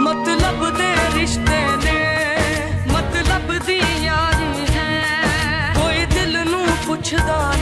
मतलब दे रिश्ते ने मतलब दी यारी है कोई दिल नू पुछदा